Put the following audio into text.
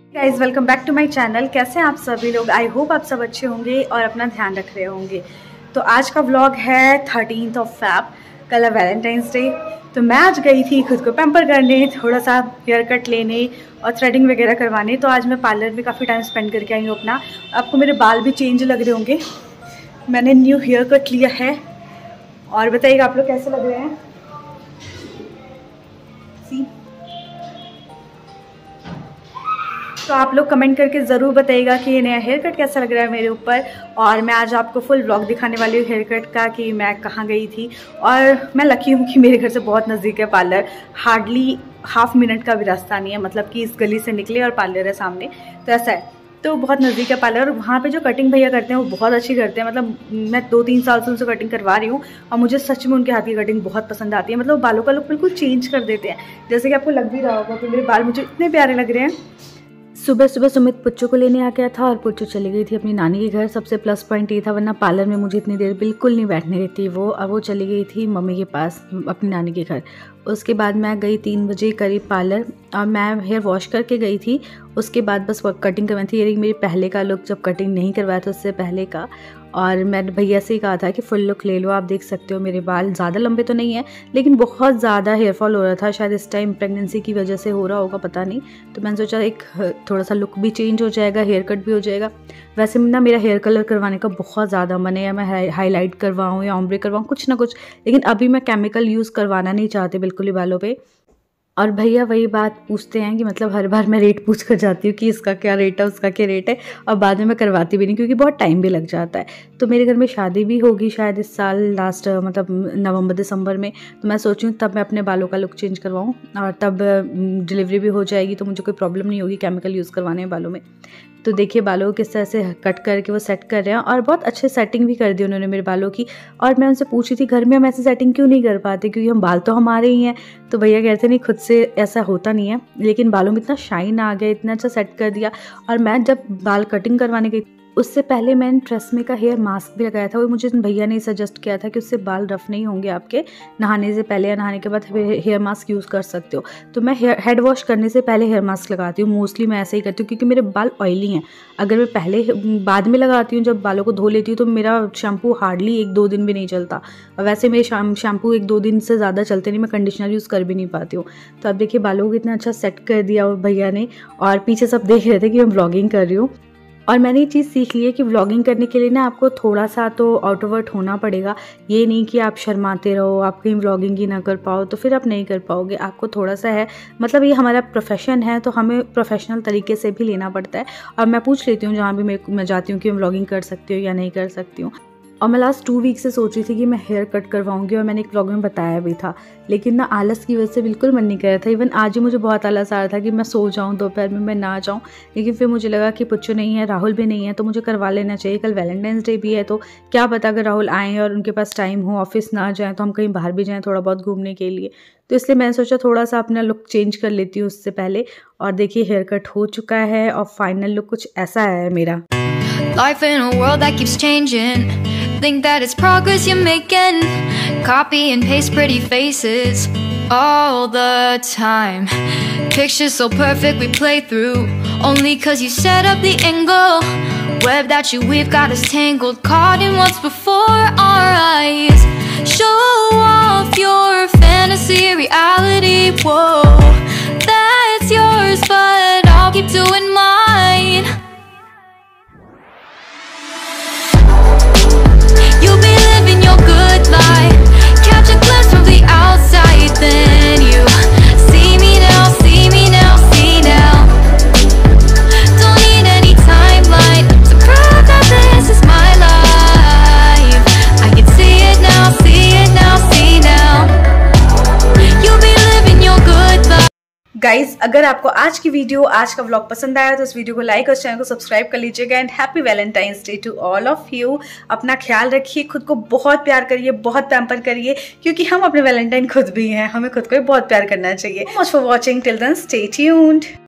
Guys welcome back to my channel. कैसे हैं आप सभी लोग? आई होप आप सब अच्छे होंगे और अपना ध्यान रख रहे होंगे। तो आज का व्लॉग है 13 फैब, कल है वैलेंटाइंस डे। तो मैं आज गई थी खुद को पैम्पर करने, थोड़ा सा हेयर कट लेने और थ्रेडिंग वगैरह करवाने। तो आज मैं पार्लर में काफ़ी टाइम स्पेंड करके आई हूँ अपना। आपको मेरे बाल भी चेंज लग रहे होंगे, मैंने न्यू हेयर कट लिया है। और बताइएगा आप लोग कैसे लग रहे हैं। तो आप लोग कमेंट करके ज़रूर बताइएगा कि ये नया हेयर कट कैसा लग रहा है मेरे ऊपर। और मैं आज आपको फुल व्लॉग दिखाने वाली हूँ हेयर कट का, कि मैं कहाँ गई थी। और मैं लकी हूँ कि मेरे घर से बहुत नज़दीक है पार्लर, हार्डली हाफ मिनट का भी रास्ता नहीं है। मतलब कि इस गली से निकले और पार्लर है सामने, तो ऐसा है। तो बहुत नज़दीक है पार्लर। और वहाँ पे जो कटिंग भैया करते हैं वो बहुत अच्छी करते हैं। मतलब मैं 2-3 साल से उनसे कटिंग करवा रही हूँ और मुझे सच में उनके हाथ की कटिंग बहुत पसंद आती है। मतलब बालों का लुक बिल्कुल चेंज कर देते हैं। जैसे कि आपको लग भी रहा होगा कि मेरे बाल मुझे इतने प्यारे लग रहे हैं। सुबह सुबह सुमित पुच्चू को लेने आ गया था और पुच्चू चली गई थी अपनी नानी के घर। सबसे प्लस पॉइंट ये था, वरना पार्लर में मुझे इतनी देर बिल्कुल नहीं बैठने देती वो। और वो चली गई थी मम्मी के पास अपनी नानी के घर। उसके बाद मैं गई 3 बजे करीब पार्लर और मैं हेयर वॉश करके गई थी। उसके बाद बस कटिंग करवाई थी। ये मेरी पहले का लुक, जब कटिंग नहीं करवाया था उससे पहले का। और मैंने भैया से ही कहा था कि फुल लुक ले लो। आप देख सकते हो मेरे बाल ज़्यादा लंबे तो नहीं है, लेकिन बहुत ज़्यादा हेयर फॉल हो रहा था। शायद इस टाइम प्रेगनेंसी की वजह से हो रहा होगा, पता नहीं। तो मैंने सोचा एक थोड़ा सा लुक भी चेंज हो जाएगा, हेयर कट भी हो जाएगा। वैसे ना मेरा हेयर कलर करवाने का बहुत ज़्यादा मन है, या मैं हाईलाइट करवाऊँ या ऑम्ब्रे करवाऊँ, कुछ ना कुछ। लेकिन अभी मैं केमिकल यूज़ करवाना नहीं चाहती बिल्कुल ही बालों पे। और भैया वही बात पूछते हैं कि मतलब हर बार मैं रेट पूछ कर जाती हूँ कि इसका क्या रेट है, उसका क्या रेट है। और बाद में मैं करवाती भी नहीं, क्योंकि बहुत टाइम भी लग जाता है। तो मेरे घर में शादी भी होगी शायद इस साल लास्ट, मतलब नवंबर दिसंबर में। तो मैं सोचूँ तब मैं अपने बालों का लुक चेंज करवाऊँ, और तब डिलीवरी भी हो जाएगी तो मुझे कोई प्रॉब्लम नहीं होगी केमिकल यूज़ करवाने में बालों में। तो देखिए बालों को किस तरह से कट करके वो सेट कर रहे हैं, और बहुत अच्छे सेटिंग भी कर दी उन्होंने मेरे बालों की। और मैं उनसे पूछी थी घर में हम ऐसे सेटिंग क्यों नहीं कर पाते, क्योंकि हम बाल तो हमारे ही हैं। तो भैया कहते नहीं, खुद से ऐसा होता नहीं है, लेकिन बालों में इतना शाइन आ गया, इतना अच्छा सेट कर दिया। और मैं जब बाल कटिंग करवाने गई उससे पहले मैंने ट्रेसमे का हेयर मास्क भी लगाया था। वो मुझे भैया ने सजेस्ट किया था कि उससे बाल रफ नहीं होंगे आपके, नहाने से पहले या नहाने के बाद हेयर मास्क यूज़ कर सकते हो। तो मैं हेड वॉश करने से पहले हेयर मास्क लगाती हूँ। मोस्टली मैं ऐसे ही करती हूँ, क्योंकि मेरे बाल ऑयली हैं। अगर मैं बाद में लगाती हूँ, जब बालों को धो लेती हूँ, तो मेरा शैम्पू हार्डली 1-2 दिन भी नहीं चलता। और वैसे मेरे शैम्पू 1-2 दिन से ज़्यादा चलते नहीं, मैं कंडीशनर यूज़ कर भी नहीं पाती हूँ। तो अब देखिए बालों को इतना अच्छा सेट कर दिया भैया ने। और पीछे सब देख रहे थे कि मैं व्लॉगिंग कर रही हूँ। और मैंने ये चीज़ सीख ली है कि व्लॉगिंग करने के लिए ना आपको थोड़ा सा तो आउटवर्ट होना पड़ेगा। ये नहीं कि आप शर्माते रहो, आप कहीं व्लॉगिंग ही ना कर पाओ तो फिर आप नहीं कर पाओगे। आपको थोड़ा सा है, मतलब ये हमारा प्रोफेशन है तो हमें प्रोफेशनल तरीके से भी लेना पड़ता है। और मैं पूछ लेती हूँ जहाँ भी मैं जाती हूँ कि मैं व्लॉगिंग कर सकती हूँ या नहीं कर सकती हूँ। और मैं लास्ट 2 वीक से सोच रही थी कि मैं हेयर कट करवाऊंगी, और मैंने एक व्लॉग में बताया भी था। लेकिन ना आलस की वजह से बिल्कुल मन नहीं कर रहा था। इवन आज ही मुझे बहुत आलस आ रहा था कि मैं सो जाऊं, दोपहर में मैं ना जाऊं। लेकिन फिर मुझे लगा कि पुच्चू नहीं है, राहुल भी नहीं है, तो मुझे करवा लेना चाहिए। कल वैलेंटाइंस डे भी है, तो क्या पता अगर राहुल आएँ और उनके पास टाइम हो, ऑफिस ना जाएँ, तो हम कहीं बाहर भी जाएँ थोड़ा बहुत घूमने के लिए। तो इसलिए मैंने सोचा थोड़ा सा अपना लुक चेंज कर लेती हूँ उससे पहले। और देखिए हेयर कट हो चुका है और फाइनल लुक कुछ ऐसा है मेरा। Life in a world that keeps changing. Think that it's progress you're making. Copy and paste pretty faces all the time. Pictures so perfect we play through, only cause you set up the angle. Web that you weave got us tangled, caught in what's before our eyes. Show off your fantasy reality. Whoa, that's yours, but I'll keep doing mine. You'll be living your good life. Catch a glimpse from the outside, then you see me now, see me now, see now. Don't need any timeline to prove that this is my life. I can see it now, see it now, see now. You'll be living your good life. Guys अगर आपको आज की video, आज का vlog पसंद आया तो इस वीडियो को लाइक और चैनल को सब्सक्राइब कर लीजिएगा। And happy Valentine's day to all of you. अपना ख्याल रखिए, खुद को बहुत प्यार करिए, बहुत पैम्पर करिए, क्योंकि हम अपने वैलेंटाइन खुद भी हैं, हमें खुद को भी बहुत प्यार करना चाहिए। Much for watching, till then stay tuned.